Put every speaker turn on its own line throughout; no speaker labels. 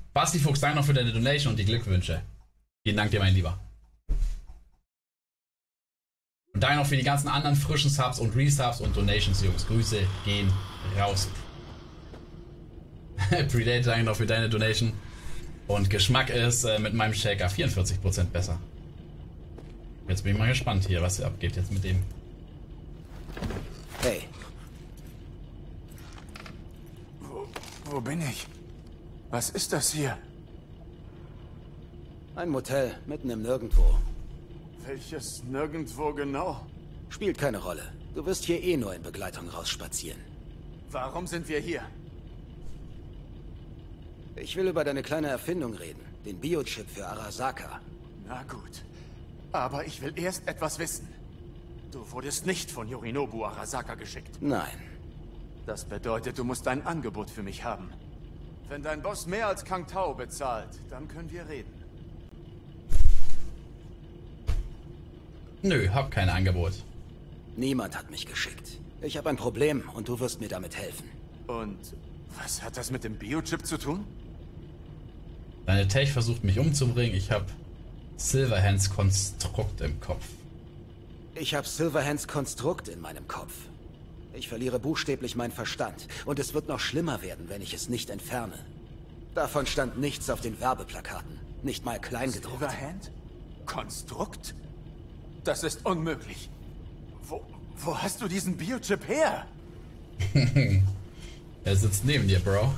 Basti Fuchs, danke noch für deine Donation und die Glückwünsche. Vielen Dank dir, mein Lieber. Und danke noch für die ganzen anderen frischen Subs und Resubs und Donations, Jungs. Grüße gehen raus. Predate, danke noch für deine Donation. Und Geschmack ist mit meinem Shaker 44% besser. Jetzt bin ich mal gespannt hier, was hier abgeht jetzt mit dem.
Hey.
Wo bin ich? Was ist das hier?
Ein Motel, mitten im Nirgendwo.
Welches Nirgendwo genau?
Spielt keine Rolle. Du wirst hier eh nur in Begleitung rausspazieren.
Warum sind wir hier?
Ich will über deine kleine Erfindung reden. Den Biochip für Arasaka.
Na gut. Aber ich will erst etwas wissen. Du wurdest nicht von Yorinobu Arasaka geschickt.
Nein.
Das bedeutet, du musst ein Angebot für mich haben. Wenn dein Boss mehr als Kang Tao bezahlt, dann können wir reden.
Nö, hab kein Angebot.
Niemand hat mich geschickt. Ich habe ein Problem und du wirst mir damit helfen.
Und was hat das mit dem Biochip zu tun?
Deine Tech versucht mich umzubringen. Ich hab Silverhands Konstrukt im Kopf.
Ich habe Silverhands Konstrukt in meinem Kopf. Ich verliere buchstäblich meinen Verstand. Und es wird noch schlimmer werden, wenn ich es nicht entferne. Davon stand nichts auf den Werbeplakaten. Nicht mal kleingedruckt.
Silverhand? Konstrukt? Das ist unmöglich. Wo hast du diesen Biochip her?
Er sitzt neben dir, Bro.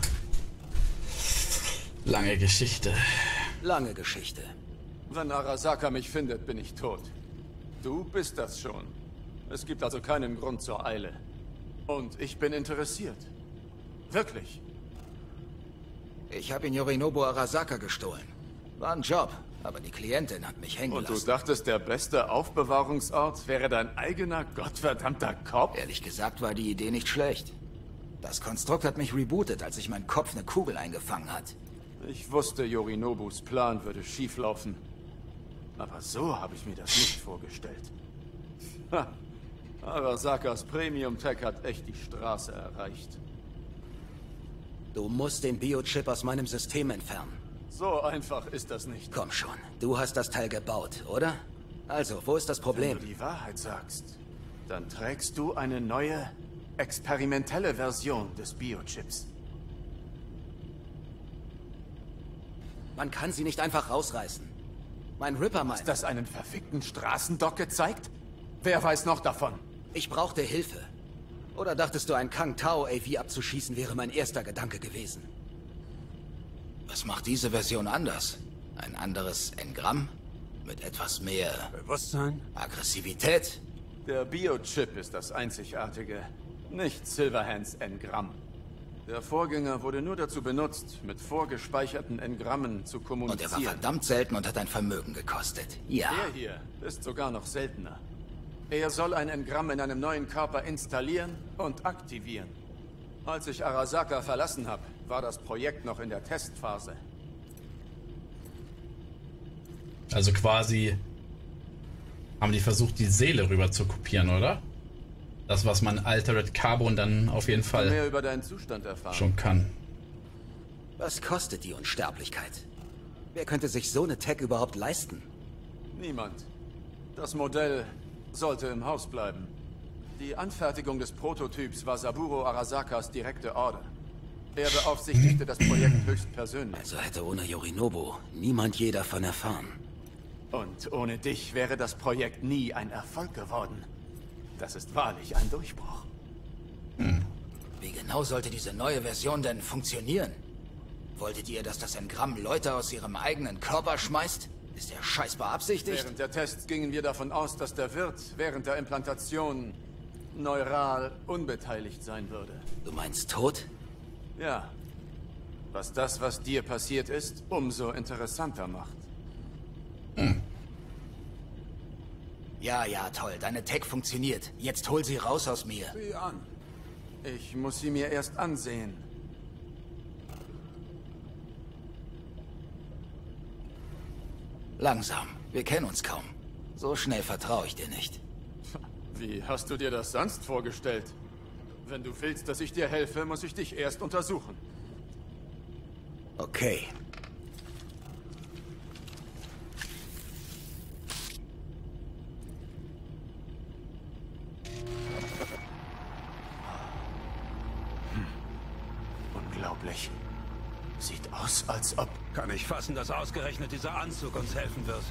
Lange Geschichte.
Lange Geschichte.
Wenn Arasaka mich findet, bin ich tot. Du bist das schon. Es gibt also keinen Grund zur Eile. Und ich bin interessiert. Wirklich.
Ich habe in Yorinobu Arasaka gestohlen. War ein Job, aber die Klientin hat mich hängen
Und du
lassen.
dachtest, der beste Aufbewahrungsort wäre dein eigener gottverdammter Kopf?
Ehrlich gesagt war die Idee nicht schlecht. Das Konstrukt hat mich rebootet, als sich mein Kopf eine Kugel eingefangen hat.
Ich wusste, Yorinobus Plan würde schieflaufen. Aber so habe ich mir das nicht vorgestellt. Ha. Arasakas Premium Tech hat echt die Straße erreicht.
Du musst den Biochip aus meinem System entfernen.
So einfach ist das nicht.
Komm schon, du hast das Teil gebaut, oder? Also, wo ist das
Wenn
Problem?
du die Wahrheit sagst, dann trägst du eine neue, experimentelle Version des Biochips.
Man kann sie nicht einfach rausreißen. Mein Ripper meint,
Ist das einen verfickten Straßendock gezeigt? Wer weiß noch davon?
ich brauchte Hilfe. Oder dachtest du, ein Kang Tao AV abzuschießen wäre mein erster Gedanke gewesen? Was macht diese Version anders? Ein anderes Engramm? Mit etwas mehr
Bewusstsein?
Aggressivität?
Der Biochip ist das Einzigartige, nicht Silverhands Engramm. Der Vorgänger wurde nur dazu benutzt, mit vorgespeicherten Engrammen zu
Und er war
kommunizieren.
verdammt selten und hat ein Vermögen gekostet. Ja.
Der hier ist sogar noch seltener. Er soll ein Engramm in einem neuen Körper installieren und aktivieren. Als ich Arasaka verlassen habe, war das Projekt noch in der Testphase.
Also quasi haben die versucht, die Seele rüber zu kopieren, oder? Das, was man Altered Carbon dann auf jeden
Mehr
Fall
über deinen Zustand erfahren.
schon kann.
Was kostet die Unsterblichkeit? Wer könnte sich so eine Tech überhaupt leisten?
Niemand. Das Modell sollte im Haus bleiben. Die Anfertigung des Prototyps war Saburo Arasakas direkte Order. Er beaufsichtigte das Projekt höchstpersönlich.
Also hätte ohne Yorinobu niemand je davon erfahren.
Und ohne dich wäre das Projekt nie ein Erfolg geworden. Das ist wahrlich ein Durchbruch.
Wie genau sollte diese neue Version denn funktionieren? Wolltet ihr, dass das Engramm Leute aus ihrem eigenen Körper schmeißt? Ist der Scheiß beabsichtigt?
Während der Tests gingen wir davon aus, dass der Wirt während der Implantation neural unbeteiligt sein würde.
Du meinst tot?
Ja. Was das, was dir passiert ist, umso interessanter macht.
Ja, ja, toll. Deine Tech funktioniert. Jetzt hol sie raus aus mir.
Sieh an. Ich muss sie mir erst ansehen.
Langsam. Wir kennen uns kaum. So schnell vertraue ich dir nicht.
Wie hast du dir das sonst vorgestellt? Wenn du willst, dass ich dir helfe, muss ich dich erst untersuchen.
Okay.
Sieht aus, als ob...
Kann ich fassen, dass ausgerechnet dieser Anzug uns helfen wird.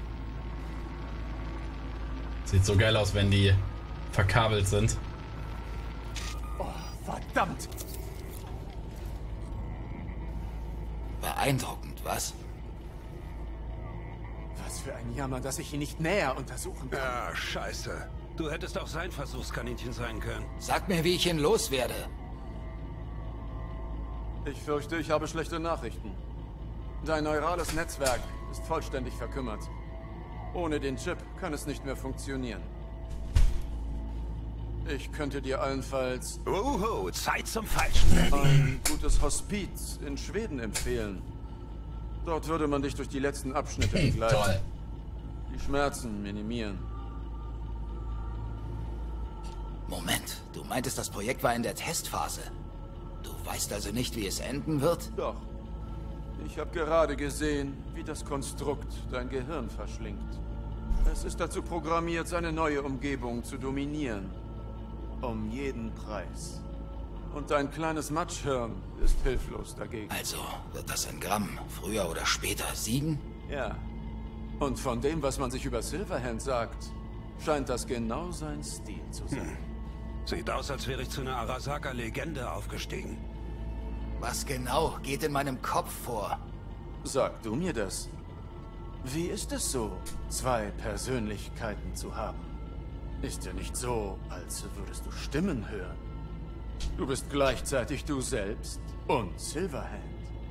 Sieht so geil aus, wenn die verkabelt sind.
Oh, verdammt!
Beeindruckend, was?
Was für ein Jammer, dass ich ihn nicht näher untersuchen kann.
Ja, scheiße. Du hättest auch sein Versuchskaninchen sein können.
Sag mir, wie ich ihn loswerde.
Ich fürchte, ich habe schlechte Nachrichten. Dein neurales Netzwerk ist vollständig verkümmert. Ohne den Chip kann es nicht mehr funktionieren. Ich könnte dir allenfalls
Zeit zum Falschen.
ein gutes Hospiz in Schweden empfehlen. Dort würde man dich durch die letzten Abschnitte begleiten.
Toll.
Die Schmerzen minimieren.
Moment, du meintest, das Projekt war in der Testphase. Du weißt also nicht, wie es enden wird?
Doch. Ich habe gerade gesehen, wie das Konstrukt dein Gehirn verschlingt. Es ist dazu programmiert, seine neue Umgebung zu dominieren. Um jeden Preis. Und dein kleines Matschhirn ist hilflos dagegen.
Also wird das Engramm früher oder später siegen?
Ja. Und von dem, was man sich über Silverhand sagt, scheint das genau sein Stil zu sein.
Sieht aus, als wäre ich zu einer Arasaka-Legende aufgestiegen.
Was genau geht in meinem Kopf vor?
Sag du mir das. Wie ist es so, zwei Persönlichkeiten zu haben? Ist ja nicht so, als würdest du Stimmen hören. Du bist gleichzeitig du selbst und Silverhand.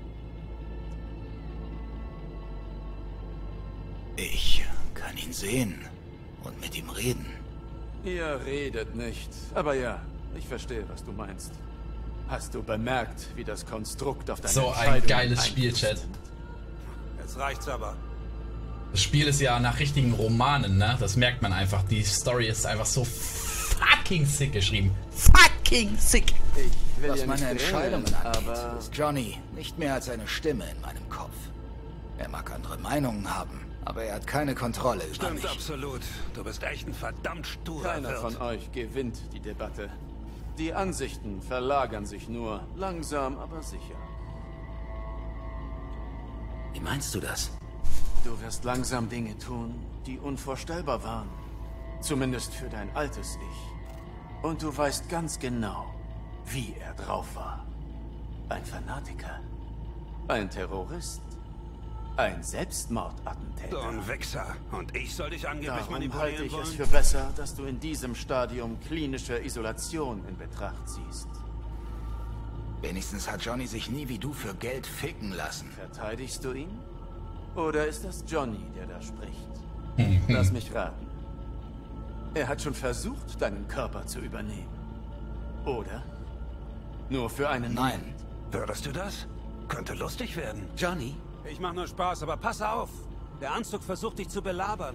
Ich kann ihn sehen und mit ihm reden.
Ihr redet nicht, aber ja, ich verstehe, was du meinst. Hast du bemerkt, wie das Konstrukt auf deine
So ein
Entscheidungen
geiles Spiel,
Einfluss
Chat.
nimmt?
Jetzt reicht's aber.
Das Spiel ist ja nach richtigen Romanen, ne? Das merkt man einfach. Die Story ist einfach so fucking sick geschrieben. Fucking sick!
Ich will
Was
ja
meine
nicht
Entscheidungen
grillen,
angeht,
aber
ist Johnny nicht mehr als eine Stimme in meinem Kopf. Er mag andere Meinungen haben, aber er hat keine Kontrolle über
Stimmt
mich.
absolut. Du bist echt ein verdammt sturer
keiner
Wirt.
von euch gewinnt die Debatte. Die Ansichten verlagern sich nur, langsam aber sicher.
Wie meinst du das?
Du wirst langsam Dinge tun, die unvorstellbar waren. Zumindest für dein altes Ich. Und du weißt ganz genau, wie er drauf war. Ein Fanatiker. Ein Terrorist. Ein Selbstmordattentäter.
So ein Wichser. Und ich soll dich angeblich
Darum halte
manipulieren
ich es
wollen?
für besser, dass du in diesem Stadium klinische Isolation in Betracht ziehst.
Wenigstens hat Johnny sich nie wie du für Geld ficken lassen.
Verteidigst du ihn? Oder ist das Johnny, der da spricht? Lass mich raten. Er hat schon versucht, deinen Körper zu übernehmen. Oder? Nur für einen
Nein.
Moment.
Würdest du das? Könnte lustig werden.
Johnny?
Ich mach nur Spaß, aber pass auf. Der Anzug versucht dich zu belabern.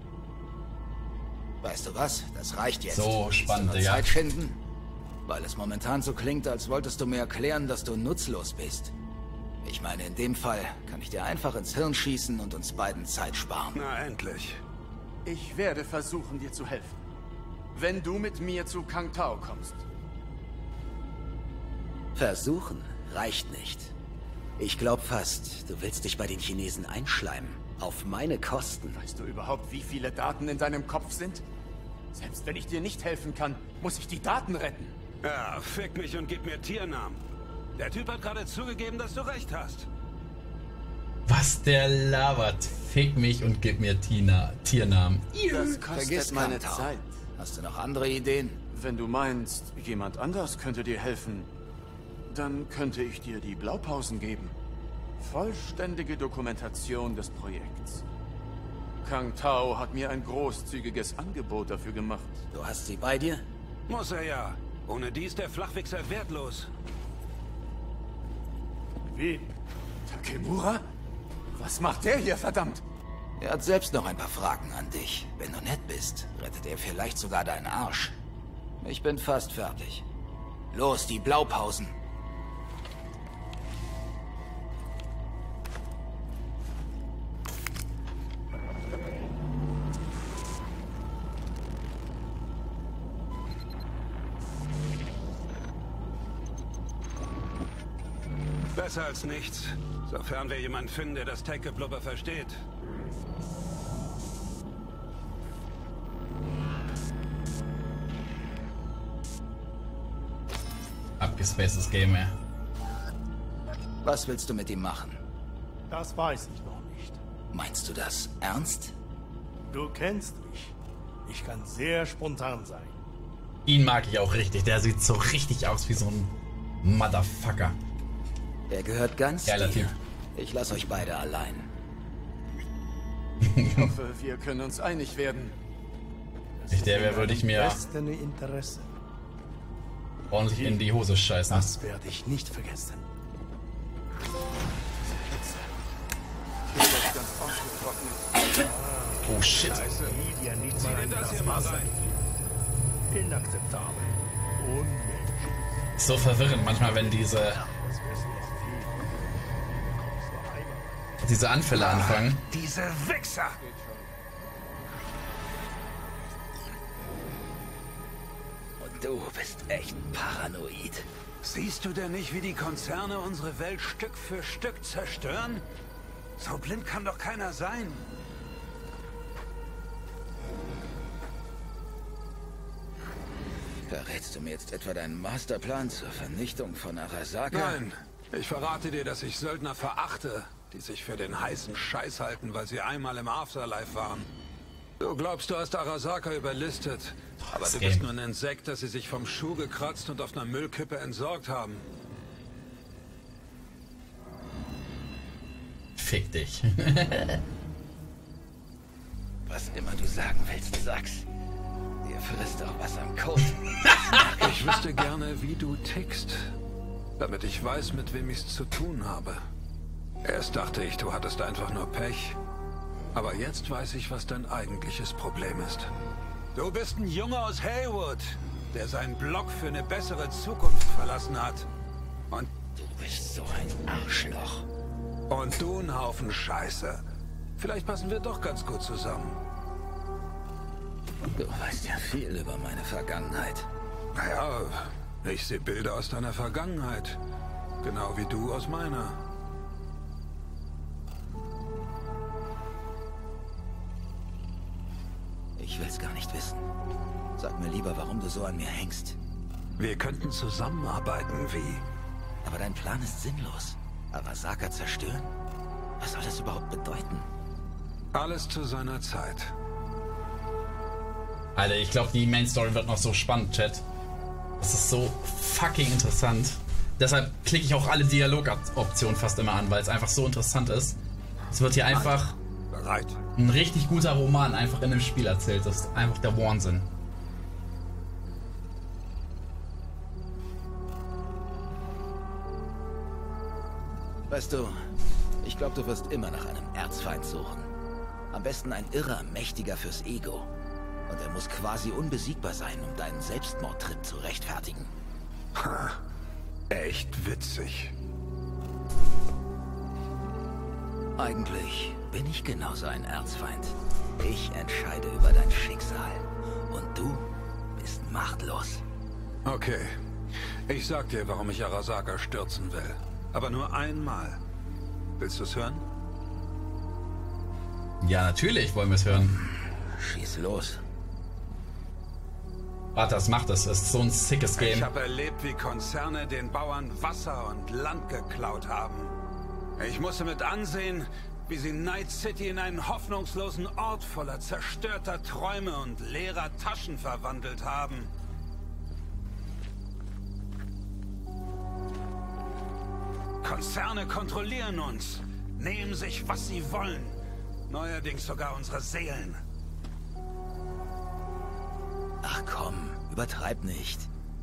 Weißt du was? Das reicht jetzt.
So
Willst
spannend,
du nur
Digga.
Zeit schinden? Weil es momentan so klingt, als wolltest du mir erklären, dass du nutzlos bist. Ich meine, in dem Fall kann ich dir einfach ins Hirn schießen und uns beiden Zeit sparen.
Na, endlich.
Ich werde versuchen, dir zu helfen. Wenn du mit mir zu Kang Tao kommst.
Versuchen reicht nicht. Ich glaub fast, du willst dich bei den Chinesen einschleimen. Auf meine Kosten.
Weißt du überhaupt, wie viele Daten in deinem Kopf sind? Selbst wenn ich dir nicht helfen kann, muss ich die Daten retten.
Ja, fick mich und gib mir Tiernamen. Der Typ hat gerade zugegeben, dass du recht hast.
Was der labert. Fick mich und gib mir Tiernamen.
Das kostet
Vergiss
meine
Kang Tao.
Zeit.
Hast du noch andere Ideen?
Wenn du meinst, jemand anders könnte dir helfen, dann könnte ich dir die Blaupausen geben. Vollständige Dokumentation des Projekts. Kang Tao hat mir ein großzügiges Angebot dafür gemacht.
Du hast sie bei dir?
Muss er ja. Ohne die ist der Flachwichser wertlos.
Wie? Takemura? Was macht der hier, verdammt?
Er hat selbst noch ein paar Fragen an dich. Wenn du nett bist, rettet er vielleicht sogar deinen Arsch. Ich bin fast fertig. Los, die Blaupausen.
Besser als nichts. Sofern wir jemanden finden, der das Tech-Geblubber versteht.
Abgespacedes Game, ey.
Was willst du mit ihm machen?
Das weiß ich noch nicht.
Meinst du das ernst?
Du kennst mich. Ich kann sehr spontan sein.
Ihn mag ich auch richtig. Der sieht so richtig aus wie so ein Motherfucker.
Er gehört ganz
Geiler
dir.
Typ.
Ich lasse euch beide allein.
Ich hoffe, wir können uns einig werden.
Nicht der wäre, würde ich mir
Besten Interesse.
ordentlich in die Hose scheißen.
Das werde ich nicht vergessen.
Ist das ganz ausgetrocknet?
Oh shit.
Lydia nicht mal ein
Das hier
Glas
mal
Wasser.
rein.
Inakzeptabel. Unmenschlich.
So verwirrend manchmal, wenn diese
Das wissen nicht viele.
diese Anfälle anfangen.
Diese Wichser!
Und du bist echt paranoid.
Siehst du denn nicht, wie die Konzerne unsere Welt Stück für Stück zerstören? So blind kann doch keiner sein.
Verrätst du mir jetzt etwa deinen Masterplan zur Vernichtung von Arasaka?
Nein, ich verrate dir, dass ich Söldner verachte, die sich für den heißen Scheiß halten, weil sie einmal im Afterlife waren. Du glaubst, du hast Arasaka überlistet, aber du bist nur ein Insekt, das sie sich vom Schuh gekratzt und auf einer Müllkippe entsorgt haben.
Fick dich.
Was immer du sagen willst, sag's. Dir frisst auch was am Kot.
Ich wüsste gerne, wie du tickst, damit ich weiß, mit wem ich's zu tun habe. Erst dachte ich, du hattest einfach nur Pech. Aber jetzt weiß ich, was dein eigentliches Problem ist. Du bist ein Junge aus Haywood, der seinen Block für eine bessere Zukunft verlassen hat. Und
Du bist so ein Arschloch.
du ein Haufen Scheiße. Vielleicht passen wir doch ganz gut zusammen.
Du weißt ja viel über meine Vergangenheit.
Naja, ich sehe Bilder aus deiner Vergangenheit. Genau wie du aus meiner.
Ich will's gar nicht wissen. Sag mir lieber, warum du so an mir hängst.
Wir könnten zusammenarbeiten, wie?
Aber dein Plan ist sinnlos. Arasaka zerstören? Was soll das überhaupt bedeuten?
Alles zu seiner Zeit.
Alter, ich glaube, die Main Story wird noch so spannend, Chat. Das ist so fucking interessant. Deshalb klicke ich auch alle Dialogoptionen fast immer an, weil es einfach so interessant ist. Es wird hier einfach
Bereit.
ein richtig guter Roman einfach in dem Spiel erzählt. Das ist einfach der Wahnsinn.
Weißt du, ich glaube, du wirst immer nach einem Erzfeind suchen. Am besten ein Irrer, mächtiger fürs Ego. Und er muss quasi unbesiegbar sein, um deinen Selbstmordtrip zu rechtfertigen.
Ha, echt witzig.
Eigentlich bin ich genauso ein Erzfeind. Ich entscheide über dein Schicksal. Und du bist machtlos.
Okay. Ich sag dir, warum ich Arasaka stürzen will. Aber nur einmal. Willst du es hören?
Ja, natürlich wollen wir es hören.
Schieß los.
Warte, das macht es. Das ist so ein sickes
Ich
Game.
habe erlebt, wie Konzerne den Bauern Wasser und Land geklaut haben. Ich musste mit ansehen, wie sie Night City in einen hoffnungslosen Ort voller zerstörter Träume und leerer Taschen verwandelt haben. Konzerne kontrollieren uns, nehmen sich, was sie wollen. Neuerdings sogar unsere Seelen.
Ach komm, übertreib nicht.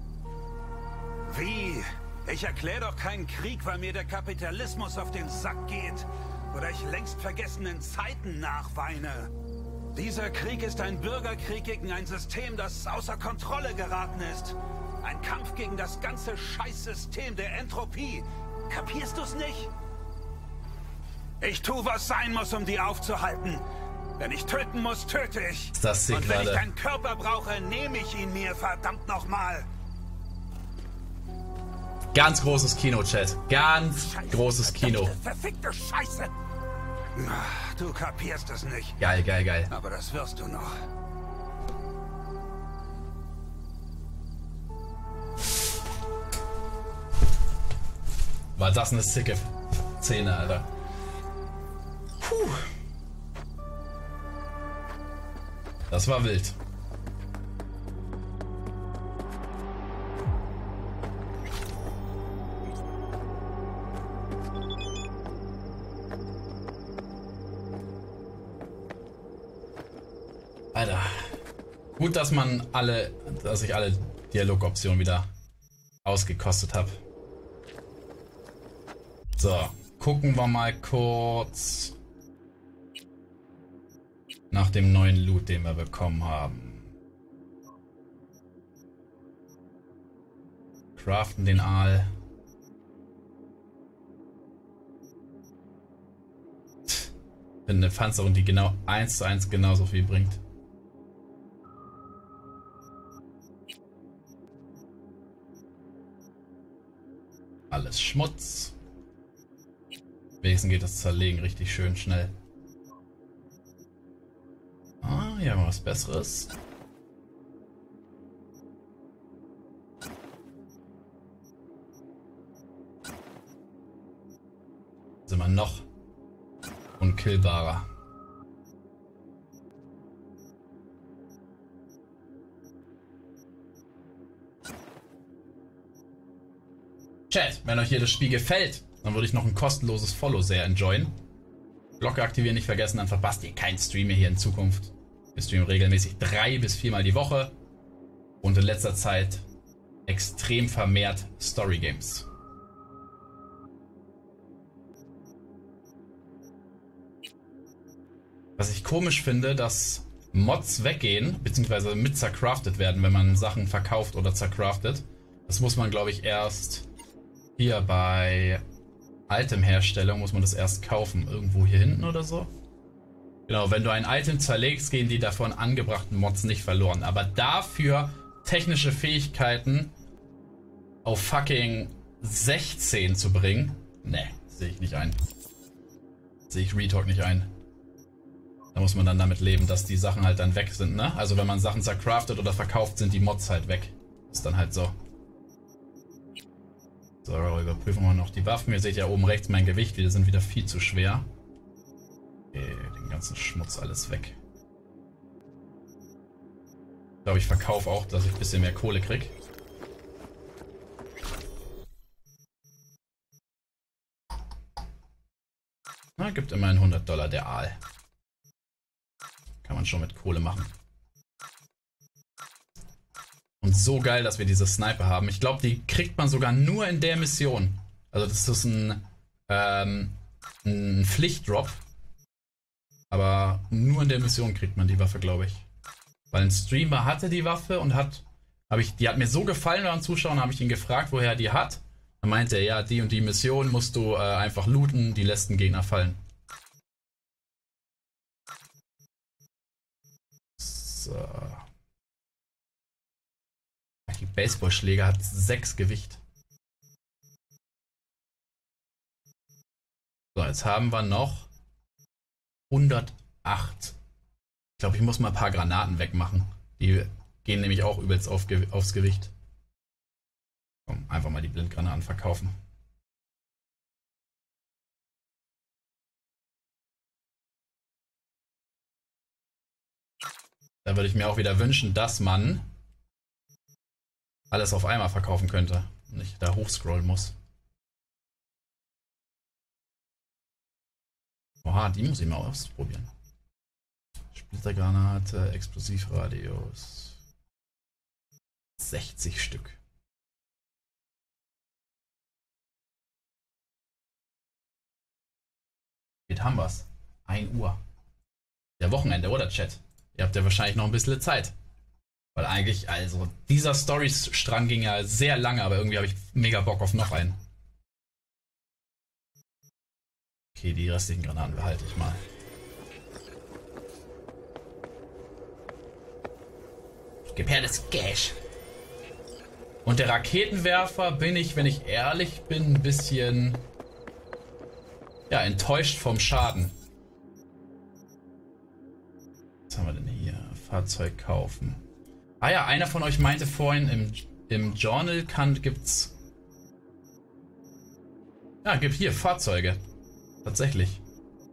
Wie? Ich erkläre doch keinen Krieg, weil mir der Kapitalismus auf den Sack geht. Oder ich längst vergessenen Zeiten nachweine. Dieser Krieg ist ein Bürgerkrieg gegen ein System, das außer Kontrolle geraten ist. Ein Kampf gegen das ganze Scheißsystem der Entropie. Kapierst du's nicht? Ich tu, was sein muss, um die aufzuhalten. Wenn ich töten muss, töte ich.
Ist das sick,
Und wenn ich
Leute.
deinen Körper brauche, nehme ich ihn mir, verdammt nochmal.
Ganz großes Kino, Chat. Ganz großes Kino.
Verfickte Scheiße! Du kapierst es nicht.
Geil, geil, geil.
Aber das wirst du noch.
War das eine sicke Szene, Alter. Puh. Das war wild. Alter. Gut, dass ich alle Dialogoptionen wieder ausgekostet habe. So, gucken wir mal kurz nach dem neuen Loot, den wir bekommen haben. Craften den Aal. Eine Panzerung, die genau 1:1 genauso viel bringt. Alles Schmutz. Wenigstens geht das Zerlegen richtig schön schnell. Ah, hier haben wir was Besseres. Sind wir noch unkillbarer. Chat, wenn euch hier das Spiel gefällt, dann würde ich noch ein kostenloses Follow sehr enjoyen. Glocke aktivieren nicht vergessen, dann verpasst ihr keinen Stream mehr hier in Zukunft. Wir streamen regelmäßig 3 bis 4 Mal die Woche und in letzter Zeit extrem vermehrt Story Games. Was ich komisch finde, dass Mods weggehen, beziehungsweise mit zercraftet werden, wenn man Sachen verkauft oder zercraftet. Das muss man, glaube ich, erst hier bei Itemherstellung muss man das erst kaufen. Irgendwo hier hinten oder so. Genau, wenn du ein Item zerlegst, gehen die davon angebrachten Mods nicht verloren. Aber dafür technische Fähigkeiten auf fucking 16 zu bringen, ne, sehe ich nicht ein. Sehe ich Retalk nicht ein. Da muss man dann damit leben, dass die Sachen halt dann weg sind, ne? Also wenn man Sachen zercraftet oder verkauft, sind die Mods halt weg. Ist dann halt so. So, überprüfen wir noch die Waffen. Ihr seht ja oben rechts mein Gewicht. Die sind wieder viel zu schwer. Okay, den ganzen Schmutz alles weg. Ich glaube, ich verkaufe auch, dass ich ein bisschen mehr Kohle krieg. Na, gibt immerhin $100 der Aal. Kann man schon mit Kohle machen. Und so geil, dass wir diese Sniper haben. Ich glaube, die kriegt man sogar nur in der Mission. Also das ist ein Pflichtdrop. Aber nur in der Mission kriegt man die Waffe, glaube ich. Weil ein Streamer hatte die Waffe und die hat mir so gefallen beim Zuschauen, habe ich ihn gefragt, woher er die hat. Dann meinte er, ja, die und die Mission musst du einfach looten, die lässt den Gegner fallen. So. Die Baseballschläger hat 6 Gewicht. So, jetzt haben wir noch 108. Ich glaube, ich muss mal ein paar Granaten wegmachen. Die gehen nämlich auch übelst aufs Gewicht. Komm, einfach mal die Blindgranaten verkaufen. Da würde ich mir auch wieder wünschen, dass man alles auf einmal verkaufen könnte und nicht da hochscrollen muss. Oha, die muss ich mal ausprobieren. Splittergranate, Explosivradius. 60 Stück. Jetzt haben wir's. 1 Uhr. Der Wochenende, oder Chat? Ihr habt ja wahrscheinlich noch ein bisschen Zeit. Weil eigentlich, also, dieser Story-Strang ging ja sehr lange, aber irgendwie habe ich mega Bock auf noch einen. Okay, die restlichen Granaten behalte ich mal. Gib her das Cash. Und der Raketenwerfer bin ich, wenn ich ehrlich bin, ein bisschen... ja, enttäuscht vom Schaden. Was haben wir denn hier? Fahrzeug kaufen. Ah ja, einer von euch meinte vorhin, im Journal gibt's... ja, gibt hier Fahrzeuge. Tatsächlich.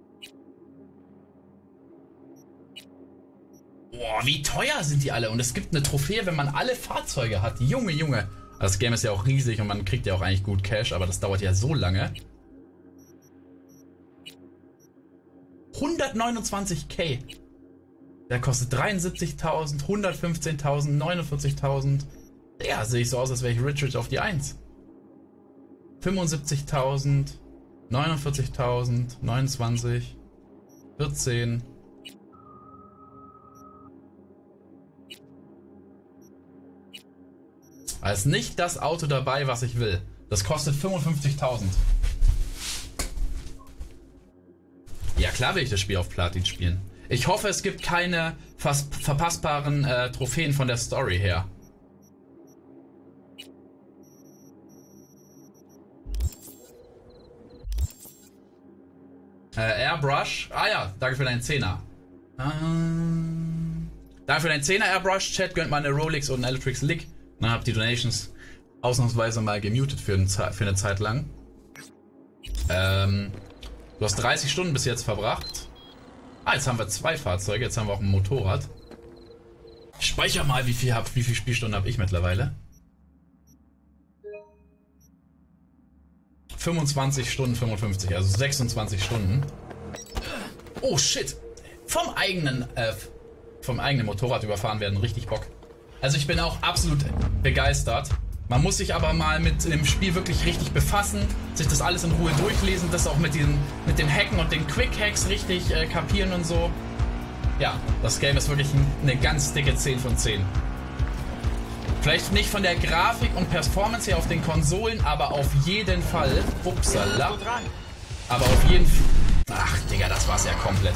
Boah, wie teuer sind die alle? Und es gibt eine Trophäe, wenn man alle Fahrzeuge hat. Junge, Junge. Also das Game ist ja auch riesig und man kriegt ja auch eigentlich gut Cash, aber das dauert ja so lange. 129k. Der kostet 73.000, 115.000, 49.000. Ja, sehe ich so aus, als wäre ich Rich auf die 1. 75.000, 49.000, 29, 14. Da ist nicht das Auto dabei, was ich will. Das kostet 55.000. Ja, klar will ich das Spiel auf Platin spielen. Ich hoffe, es gibt keine fast verpassbaren Trophäen von der Story her. Airbrush. Ah ja, danke für deinen 10er. Danke für deinen 10er, Airbrush. Chat, gönnt mal eine Rolex und einen Electric Lick. Dann habt die Donations ausnahmsweise mal gemutet für eine Zeit lang. Du hast 30 Stunden bis jetzt verbracht. Ah, jetzt haben wir 2 Fahrzeuge. Jetzt haben wir auch ein Motorrad. Ich speichere mal, wie viel Spielstunden habe ich mittlerweile. 25 Stunden 55, also 26 Stunden. Oh shit. Vom eigenen Motorrad überfahren werden, richtig Bock. Also ich bin auch absolut begeistert. Man muss sich aber mal mit dem Spiel wirklich richtig befassen, sich das alles in Ruhe durchlesen, das auch mit dem Hacken und den Quick-Hacks richtig kapieren und so. Ja, das Game ist wirklich eine ganz dicke 10 von 10. Vielleicht nicht von der Grafik und Performance her auf den Konsolen, aber auf jeden Fall... Upsala. Aber auf jeden Fall... Ach, Digga, das war's ja komplett.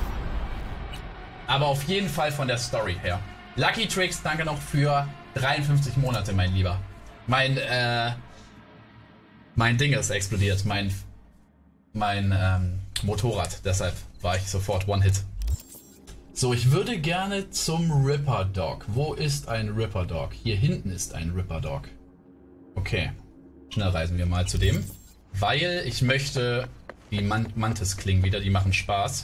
Aber auf jeden Fall von der Story her. Lucky Tricks, danke noch für 53 Monate, mein Lieber. Mein Ding ist explodiert, mein Motorrad. Deshalb war ich sofort One-Hit. So, ich würde gerne zum Ripper Dog. Wo ist ein Ripper Dog? Hier hinten ist ein Ripper Dog. Okay, schnell reisen wir mal zu dem. Weil ich möchte die Mantis klingen wieder, die machen Spaß.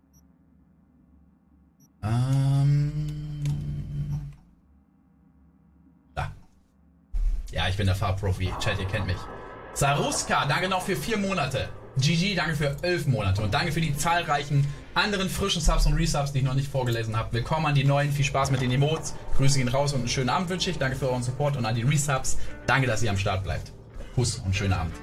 Da. Ja, ich bin der Farbprofi. Chat, ihr kennt mich. Saruska, danke noch für 4 Monate. GG, danke für 11 Monate. Und danke für die zahlreichen anderen frischen Subs und Resubs, die ich noch nicht vorgelesen habe. Willkommen an die neuen. Viel Spaß mit den Emotes. Grüße gehen raus und einen schönen Abend wünsche ich. Danke für euren Support. Und an die Resubs, danke, dass ihr am Start bleibt. Kuss und schönen Abend.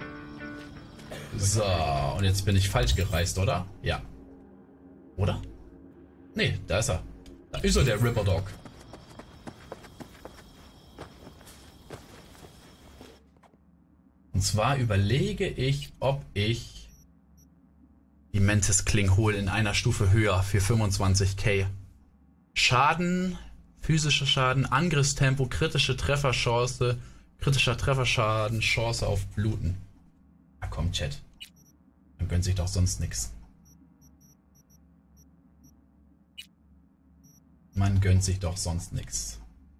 So, und jetzt bin ich falsch gereist, oder? Ja. Oder? Nee, da ist er. Da ist er, der Ripper Dog. Und zwar überlege ich, ob ich die Mantis Kling hole in einer Stufe höher für 25k. Schaden, physischer Schaden, Angriffstempo, kritischer Trefferschaden, Chance auf Bluten. Na komm, Chat. Man gönnt sich doch sonst nichts. Man gönnt sich doch sonst nichts.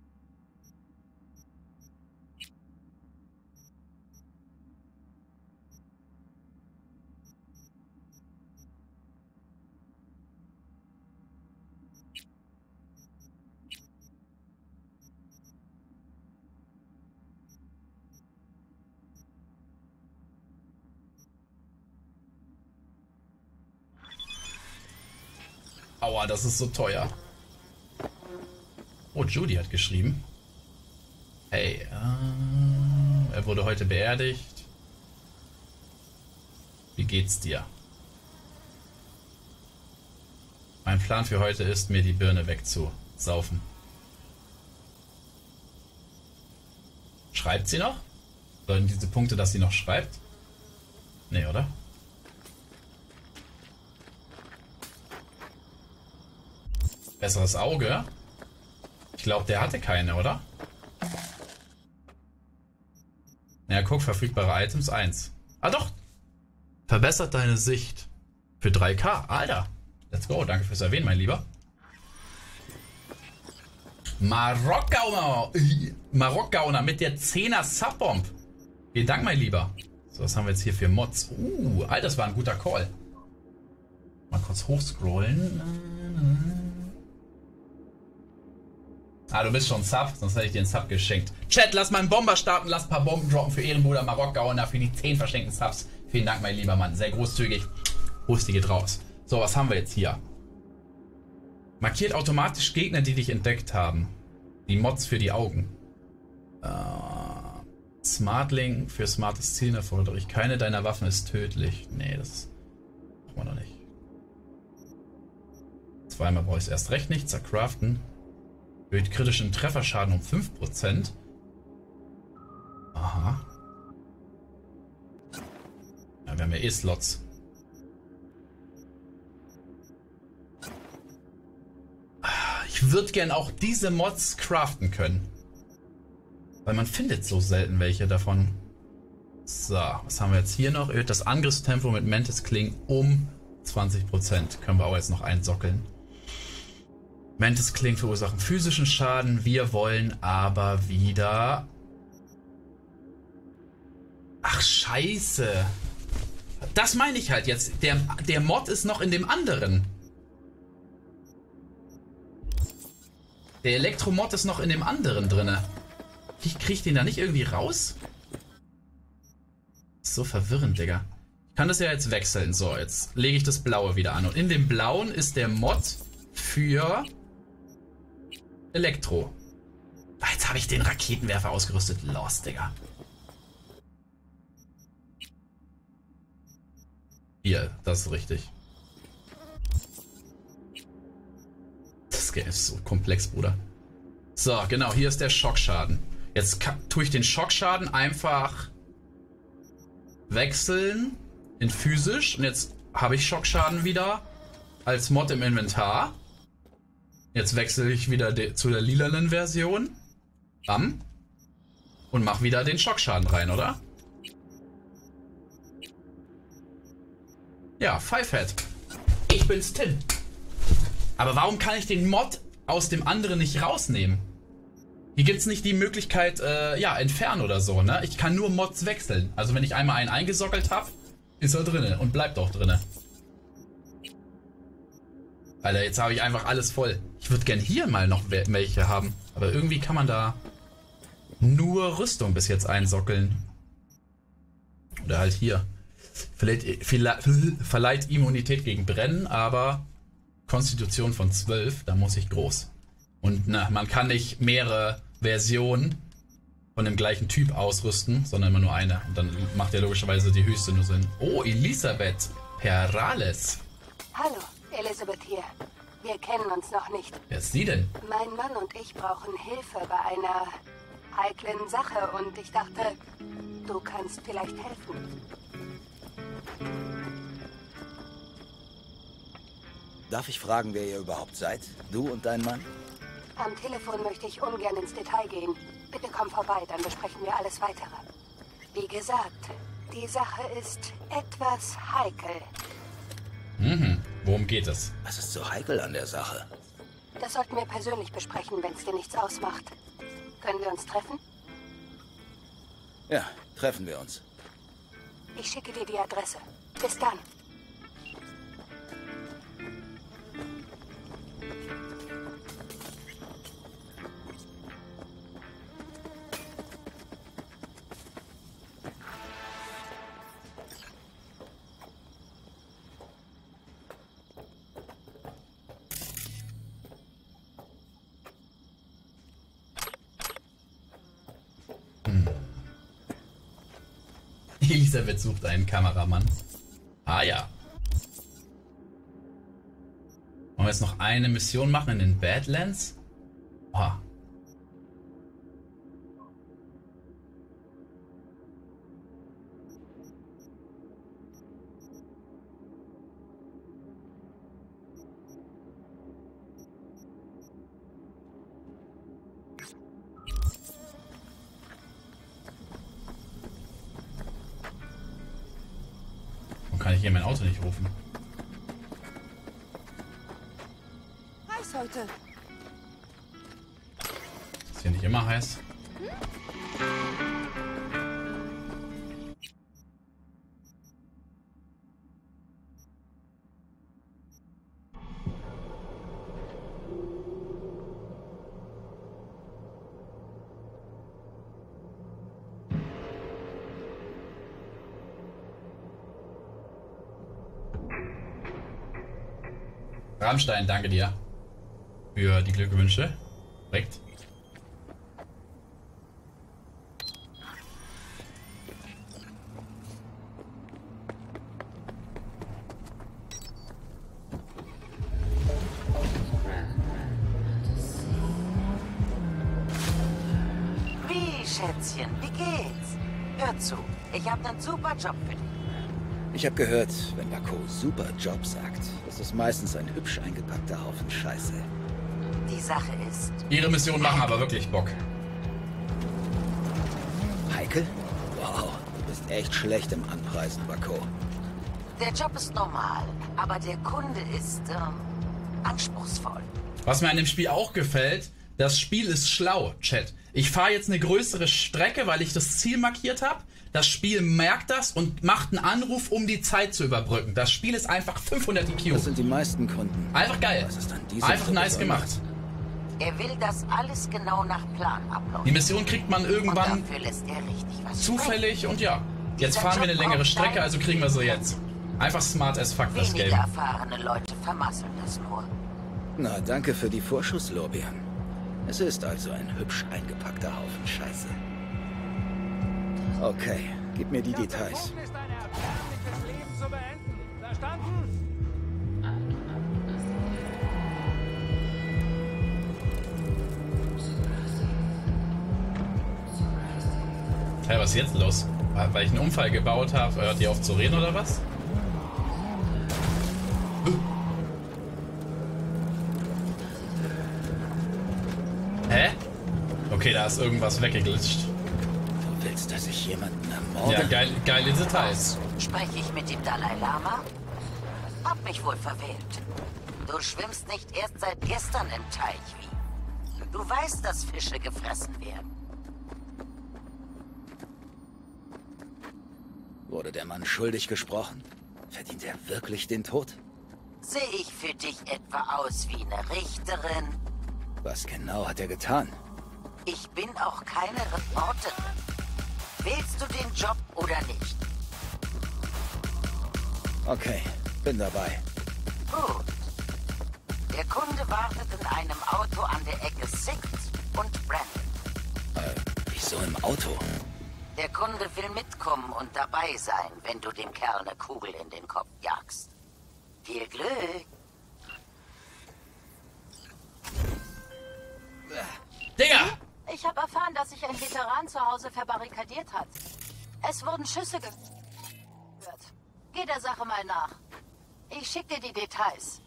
Aua, das ist so teuer. Oh, Judy hat geschrieben. Hey, er wurde heute beerdigt. Wie geht's dir? Mein Plan für heute ist, mir die Birne wegzusaufen. Schreibt sie noch? Sollen diese Punkte, dass sie noch schreibt? Nee, oder? Besseres Auge? Ich glaube, der hatte keine, oder? guck, verfügbare Items 1. Ah doch! Verbessert deine Sicht. Für 3K. Alter. Let's go. Danke fürs Erwähnen, mein Lieber. Marokkauner mit der 10er Subbomb. Vielen Dank, mein Lieber. So, was haben wir jetzt hier für Mods? Alter, das war ein guter Call. Mal kurz hochscrollen. Ah, du bist schon Sub, sonst hätte ich dir einen Sub geschenkt. Chat, lass mal einen Bomber starten, lass ein paar Bomben droppen für Ehrenbruder Marokkauner für die 10 verschenkten Subs. Vielen Dank, mein lieber Mann. Sehr großzügig. Husti geht raus. So, was haben wir jetzt hier? Markiert automatisch Gegner, die dich entdeckt haben. Die Mods für die Augen. Smartling für smartes Ziel erforderlich. Keine deiner Waffen ist tödlich. Nee, das brauchen wir noch nicht. Zweimal brauche ich es erst recht nicht. Zercraften. Erhöht kritischen Trefferschaden um 5%. Aha. Ja, wir haben ja eh Slots. Ich würde gern auch diese Mods craften können. Weil man findet so selten welche davon. So, was haben wir jetzt hier noch? Erhöht das Angriffstempo mit Mantis Kling um 20%. Können wir auch jetzt noch einsockeln. Mantis Kling verursachen physischen Schaden. Wir wollen aber wieder... Ach, scheiße. Das meine ich halt jetzt. Der Mod ist noch in dem anderen. Der Elektromod ist noch in dem anderen drinne. Ich krieg den da nicht irgendwie raus? So verwirrend, Digga. Ich kann das ja jetzt wechseln. So, jetzt lege ich das Blaue wieder an. Und in dem Blauen ist der Mod für Elektro. Jetzt habe ich den Raketenwerfer ausgerüstet. Lost, Digga. Hier, das ist richtig. Das ist so komplex, Bruder. So, genau, hier ist der Schockschaden. Jetzt tue ich den Schockschaden einfach wechseln in physisch. Und jetzt habe ich Schockschaden wieder als Mod im Inventar. Jetzt wechsle ich wieder zu der lilanen Version. Bam. Und mache wieder den Schockschaden rein, oder? Ja, Fivehead. Ich bin's, Tim. Aber warum kann ich den Mod aus dem anderen nicht rausnehmen? Hier gibt's nicht die Möglichkeit, ja, entfernen oder so, ne? Ich kann nur Mods wechseln. Also wenn ich einmal einen eingesockelt habe, ist er drinne und bleibt auch drinne. Alter, jetzt habe ich einfach alles voll. Ich würde gern hier mal noch welche haben. Aber irgendwie kann man da nur Rüstung bis jetzt einsockeln. Oder halt hier. Verleiht Immunität gegen Brennen, aber Konstitution von 12, da muss ich groß. Und na, man kann nicht mehrere Versionen von dem gleichen Typ ausrüsten, sondern immer nur eine. Und dann macht ja logischerweise die höchste nur Sinn. Oh, Elisabeth Perales.
Hallo, Elisabeth hier. Wir kennen uns noch nicht.
Wer ist sie denn?
Mein Mann und ich brauchen Hilfe bei einer heiklen Sache und ich dachte, du kannst vielleicht helfen.
Darf ich fragen, wer ihr überhaupt seid? Du und dein Mann?
Am Telefon möchte ich ungern ins Detail gehen. Bitte komm vorbei, dann besprechen wir alles Weitere. Wie gesagt, die Sache ist etwas heikel.
Worum geht es?
Was ist so heikel an der Sache?
Das sollten wir persönlich besprechen, wenn es dir nichts ausmacht. Können wir uns treffen?
Ja, treffen wir uns.
Ich schicke dir die Adresse. Bis dann.
Elisabeth sucht einen Kameramann. Ah ja. Wollen wir jetzt noch eine Mission machen in den Badlands? Oha. kann ich hier mein Auto nicht rufen.
Heiß heute.
Ist hier nicht immer heiß? Rammstein, danke dir für die Glückwünsche. Direkt.
Wie, Schätzchen, wie geht's? Hör zu, ich habe einen super Job für dich.
Ich habe gehört, wenn Bako super Job sagt, ist es meistens ein hübsch eingepackter Haufen Scheiße.
Die Sache ist...
Ihre Missionen machen aber wirklich Bock.
Heikel? Wow, du bist echt schlecht im Anpreisen, Bako.
Der Job ist normal, aber der Kunde ist, anspruchsvoll.
Was mir an dem Spiel auch gefällt, das Spiel ist schlau, Chat. Ich fahre jetzt eine größere Strecke, weil ich das Ziel markiert habe. Das Spiel merkt das und macht einen Anruf, um die Zeit zu überbrücken. Das Spiel ist einfach 500 IQ.
Das sind die meisten Kunden.
Einfach geil.
Was ist an diesem
Einfach
so
nice
besonders?
gemacht.
Er will, dass alles genau nach Plan abläuft.
Die Mission kriegt man irgendwann
Und dafür lässt er richtig was
zufällig und ja. Jetzt fahren wir eine längere Strecke, also kriegen wir sie jetzt. Einfach smart as fuck, das
Weniger
Game.
erfahrene Leute vermasseln das nur.
Na, danke für die Vorschusslorbeeren. Es ist also ein hübsch eingepackter Haufen Scheiße. Okay, gib mir die Details.
Hey, was ist jetzt los? Weil ich einen Unfall gebaut habe, hört ihr auf zu reden oder was? Hä? Okay, da ist irgendwas weggeglitscht.
Du willst, dass ich jemanden ermorde?
Ja, geile Details.
Spreche ich mit dem Dalai Lama? Hab mich wohl verwählt. Du schwimmst nicht erst seit gestern im Teich, wie? Du weißt, dass Fische gefressen werden.
Wurde der Mann schuldig gesprochen? Verdient er wirklich den Tod?
Sehe ich für dich etwa aus wie eine Richterin?
Was genau hat er getan?
Ich bin auch keine Reporterin. Willst du den Job oder nicht?
Okay, bin dabei.
Gut. Der Kunde wartet in einem Auto an der Ecke Sixth und Brandon.
Wieso im Auto?
Der Kunde will mitkommen und dabei sein, wenn du dem Kerl eine Kugel in den Kopf jagst. Viel Glück!
Digga!
Ich habe erfahren, dass sich ein Veteran zu Hause verbarrikadiert hat. Es wurden Schüsse gehört. Geh der Sache mal nach. Ich schicke dir die Details.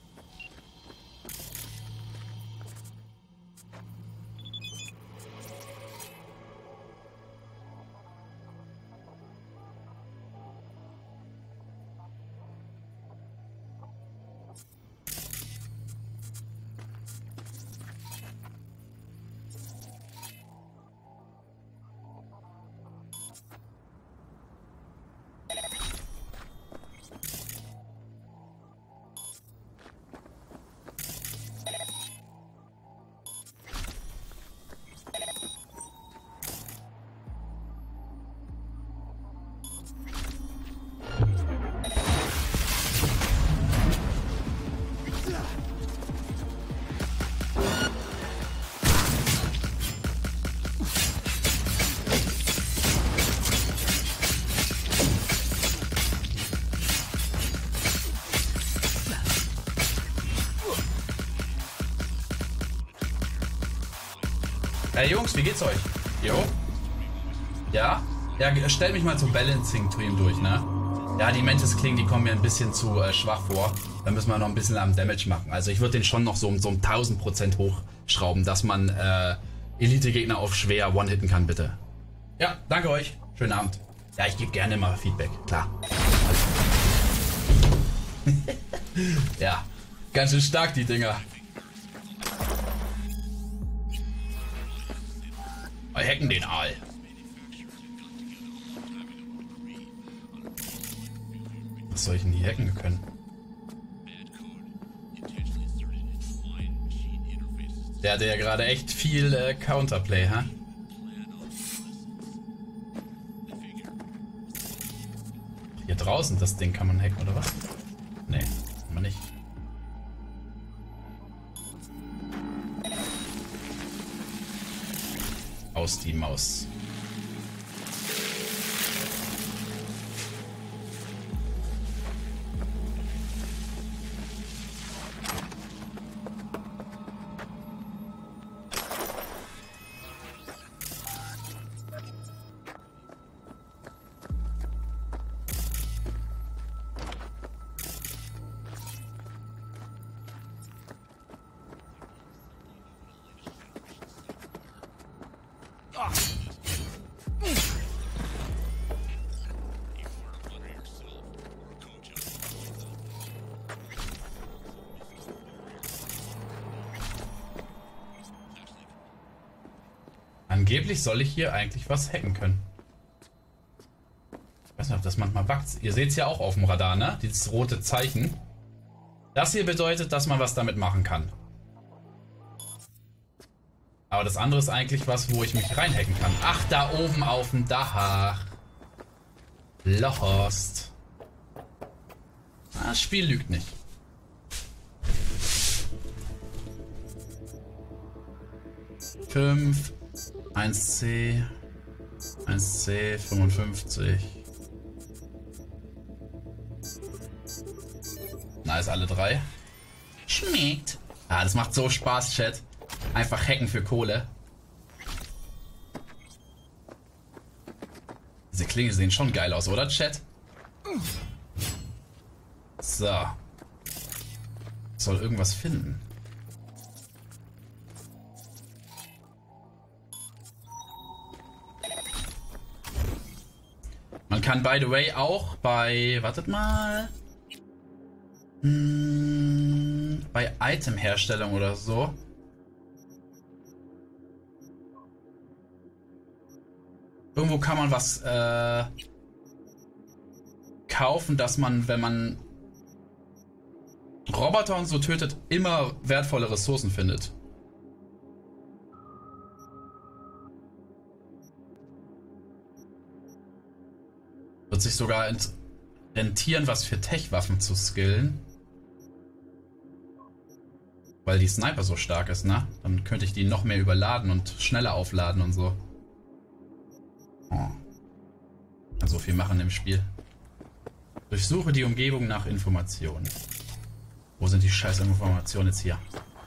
Hey Jungs, wie geht's euch? Jo? Ja? Ja, stell mich mal zum Balancing-Team durch, ne? Ja, die Mantis Klingen, die kommen mir ein bisschen zu schwach vor. Da müssen wir noch ein bisschen am Damage machen. Also ich würde den schon noch so um 1000% hochschrauben, dass man Elite-Gegner auf schwer one-hitten kann, bitte. Ja, danke euch. Schönen Abend. Ja, ich gebe gerne mal Feedback, klar. Ja, ganz schön stark die Dinger. Wir hacken den Aal. Was soll ich denn die hacken können? Der hatte ja gerade echt viel Counterplay, ha? Hier draußen, das Ding kann man hacken, oder was? Nee, kann man nicht. Aus die Maus. Angeblich soll ich hier eigentlich was hacken können. Ich weiß nicht, ob das manchmal buggt. Ihr seht es ja auch auf dem Radar, ne? Dieses rote Zeichen. Das hier bedeutet, dass man was damit machen kann. Aber das andere ist eigentlich was, wo ich mich reinhacken kann. Ach, da oben auf dem Dach. Lost. Das Spiel lügt nicht. Fünf. 1C. 1C. 55. Nice, alle drei. Schmeckt. Ah, das macht so Spaß, Chat. Einfach hacken für Kohle. Diese Klinge sehen schon geil aus, oder, Chat? So. Soll irgendwas finden. Man kann, by the way, auch bei... Wartet mal. Bei Itemherstellung oder so. Irgendwo kann man was kaufen, dass man, wenn man Roboter und so tötet, immer wertvolle Ressourcen findet. Wird sich sogar rentieren, was für Tech-Waffen zu skillen. Weil die Sniper so stark ist, ne? Dann könnte ich die noch mehr überladen und schneller aufladen und so. Oh. Kann so viel machen im Spiel. Durchsuche die Umgebung nach Informationen. Wo sind die scheiß Informationen jetzt hier?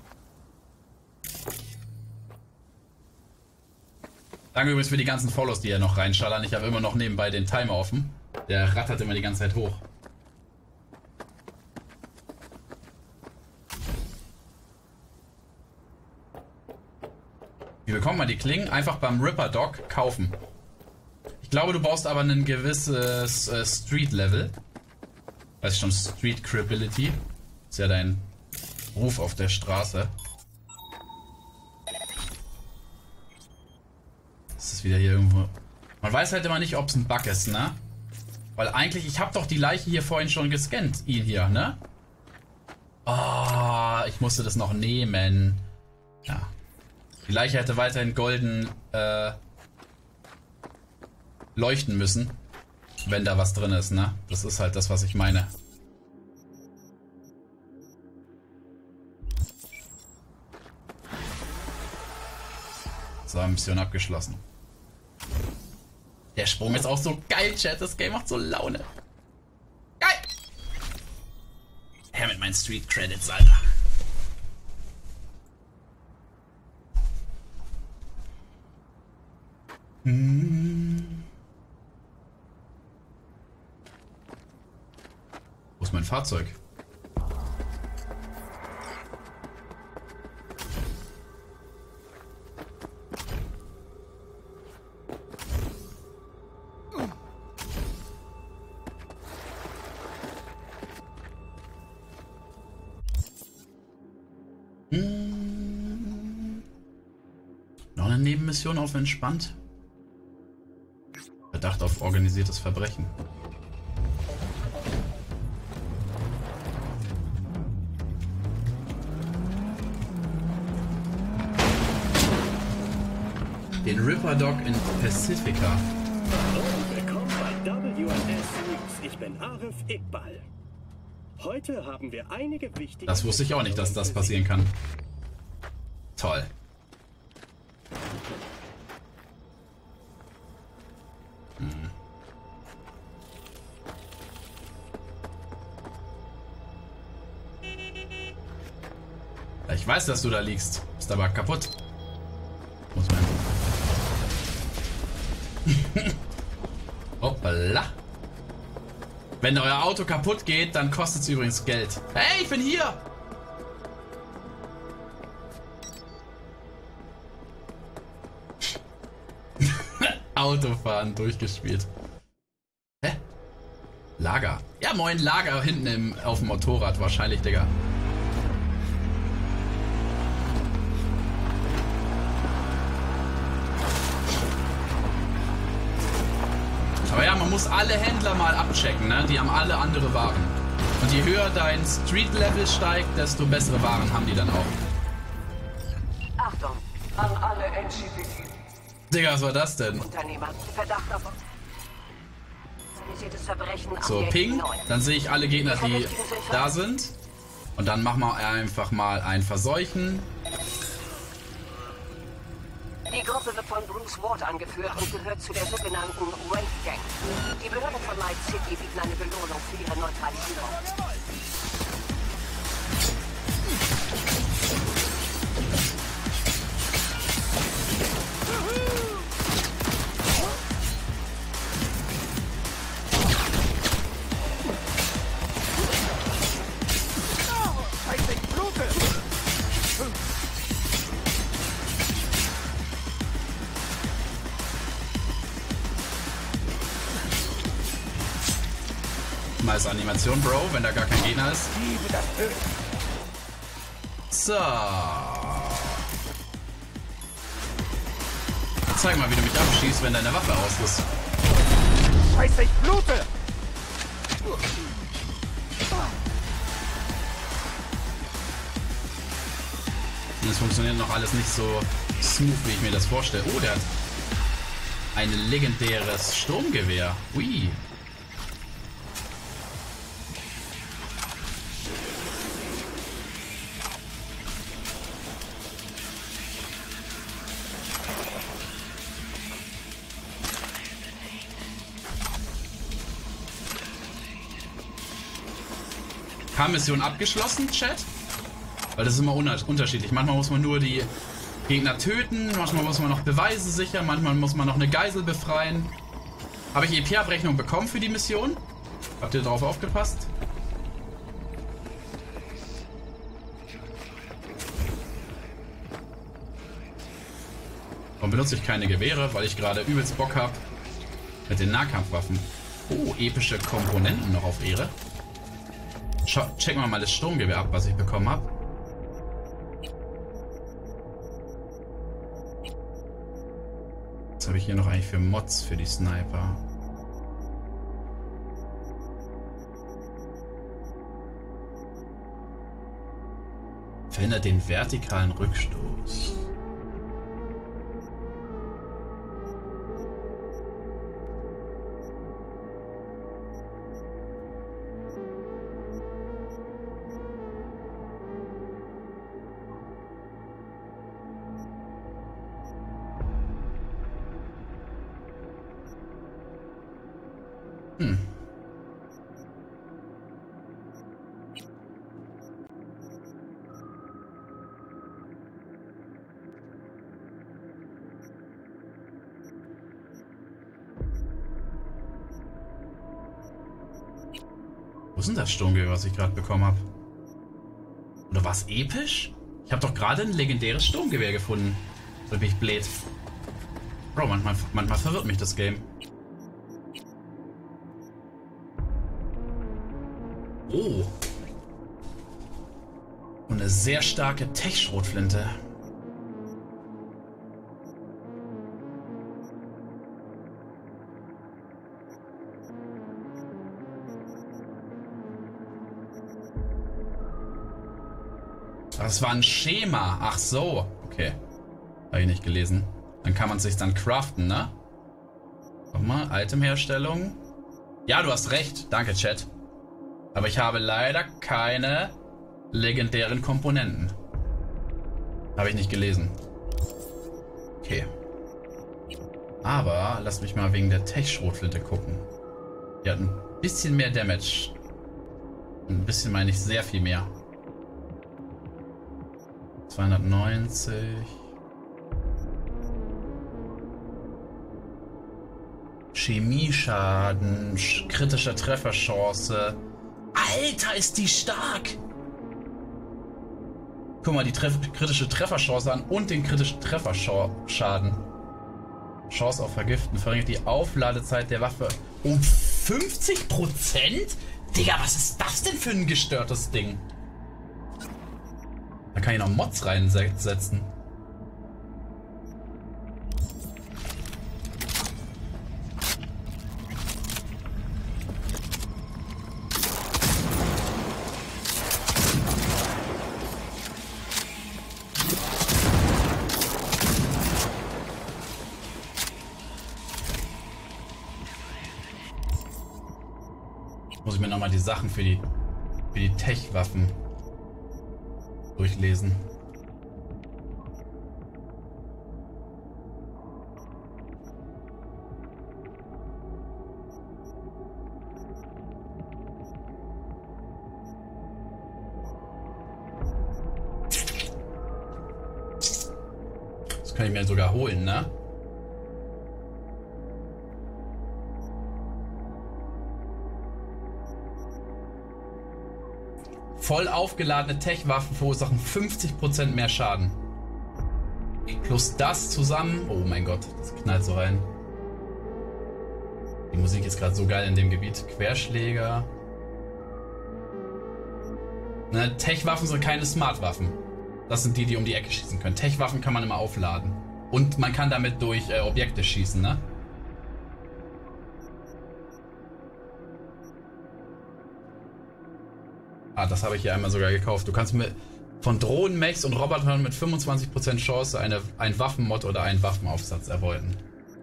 Danke übrigens für die ganzen Follows, die ihr noch reinschallern. Ich habe immer noch nebenbei den Timer offen. Der rattert immer die ganze Zeit hoch. Wie bekommt man die Klingen? Einfach beim Ripper Dog kaufen. Ich glaube, du brauchst aber ein gewisses Street-Level. Weiß ich schon, Street Credibility. Ist ja dein Ruf auf der Straße. Das ist wieder hier irgendwo... Man weiß halt immer nicht, ob es ein Bug ist, ne? Weil eigentlich, ich habe doch die Leiche hier vorhin schon gescannt. Ihn hier, ne? Oh, ich musste das noch nehmen. Ja. Die Leiche hätte weiterhin golden leuchten müssen. Wenn da was drin ist, ne? Das ist halt das, was ich meine. So, Mission abgeschlossen. Der Sprung ist auch so geil, Chat. Das Game macht so Laune. Geil! Her mit meinen Street Credits, Alter. Wo ist mein Fahrzeug? Nebenmission auf entspannt? Verdacht auf organisiertes Verbrechen. Den Ripper Dog in Pacifica.
Willkommen bei WNS News. Ich bin Arif Iqbal. Heute haben wir einige wichtige...
Das wusste ich auch nicht, dass das passieren kann. Toll. Ich weiß, dass du da liegst. Ist aber kaputt. Muss man. Hoppala. Wenn euer Auto kaputt geht, dann kostet es übrigens Geld. Hey, ich bin hier! Autofahren durchgespielt. Hä? Lager. Ja, moin, Lager hinten auf dem Motorrad wahrscheinlich, Digga. Aber ja, man muss alle Händler mal abchecken, ne? Die haben alle andere Waren. Und je höher dein Street-Level steigt, desto bessere Waren haben die dann auch.
Achtung, an alle NCPD.
Digga, was war das denn?
Unternehmer, Verdacht auf organisiertes Verbrechen.
So, Ping. Dann sehe ich alle Gegner, die da sind. Und dann machen wir einfach mal ein Verseuchen.
Die Gruppe wird von Bruce Ward angeführt und gehört zu der sogenannten Wraith Gang. Die Behörden von Night City bieten eine Belohnung für ihre Neutralisierung.
Nice Animation, Bro, wenn da gar kein Gegner ist. So. Zeig mal, wie du mich abschießt, wenn deine Waffe aus ist.
Scheiße, ich blute!
Das funktioniert noch alles nicht so smooth, wie ich mir das vorstelle. Oh, der hat ein legendäres Sturmgewehr. Ui. Mission abgeschlossen, Chat? Weil das ist immer unterschiedlich. Manchmal muss man nur die Gegner töten, manchmal muss man noch Beweise sichern, manchmal muss man noch eine Geisel befreien. Habe ich EP-Abrechnung bekommen für die Mission? Habt ihr drauf aufgepasst? Warum benutze ich keine Gewehre? Weil ich gerade übelst Bock habe mit den Nahkampfwaffen. Oh, epische Komponenten noch auf Ehre. Checken wir mal das Sturmgewehr ab, was ich bekommen habe. Was habe ich hier noch eigentlich für Mods für die Sniper? Verhindert den vertikalen Rückstoß. Wo ist denn das Sturmgewehr, was ich gerade bekommen habe? Oder war es episch? Ich habe doch gerade ein legendäres Sturmgewehr gefunden. So bin ich blöd. Bro, manchmal verwirrt mich das Game. Oh. Und eine sehr starke Tech-Schrotflinte. Das war ein Schema. Ach so. Okay. Habe ich nicht gelesen. Dann kann man es sich dann craften, ne? Guck mal, Itemherstellung. Ja, du hast recht. Danke, Chat. Aber ich habe leider keine legendären Komponenten. Habe ich nicht gelesen. Okay. Aber lass mich mal wegen der Tech-Schrotflinte gucken. Die hat ein bisschen mehr Damage. Ein bisschen meine ich sehr viel mehr. 290. Chemieschaden, kritische Trefferchance. Alter, ist die stark! Guck mal, die kritische Trefferchance an und den kritischen Trefferschaden. Chance auf Vergiften verringert die Aufladezeit der Waffe um 50%? Digga, was ist das denn für ein gestörtes Ding? Da kann ich noch Mods reinsetzen. Muss ich mir nochmal die Sachen für die Tech-Waffen durchlesen. Das kann ich mir sogar holen, ne? Voll aufgeladene Tech-Waffen verursachen 50% mehr Schaden. Plus das zusammen. Oh mein Gott, das knallt so rein. Die Musik ist gerade so geil in dem Gebiet. Querschläger. Ne, Tech-Waffen sind keine Smart-Waffen. Das sind die um die Ecke schießen können. Tech-Waffen kann man immer aufladen. Und man kann damit durch Objekte schießen, ne? Ah, das habe ich hier einmal sogar gekauft. Du kannst von Drohnen, Mechs und Robotern mit 25% Chance ein Waffenmod oder einen Waffenaufsatz erbeuten.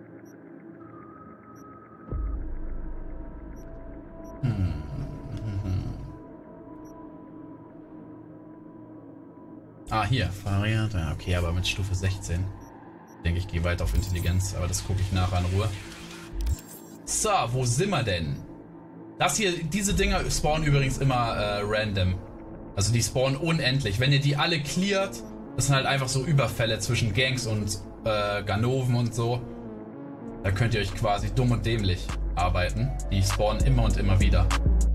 Ah, hier. Variante. Okay, aber mit Stufe 16. Ich denke, ich gehe weiter auf Intelligenz, aber das gucke ich nachher in Ruhe. So, wo sind wir denn? Das hier, diese Dinger spawnen übrigens immer random. Also die spawnen unendlich. Wenn ihr die alle cleart, das sind halt einfach so Überfälle zwischen Gangs und Ganoven und so. Da könnt ihr euch quasi dumm und dämlich arbeiten. Die spawnen immer und immer wieder.